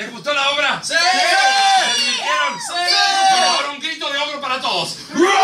¿Les gustó la obra? ¡Sí! ¿Se divirtieron? ¡Sí! Bueno, ahora un grito de ogro para todos.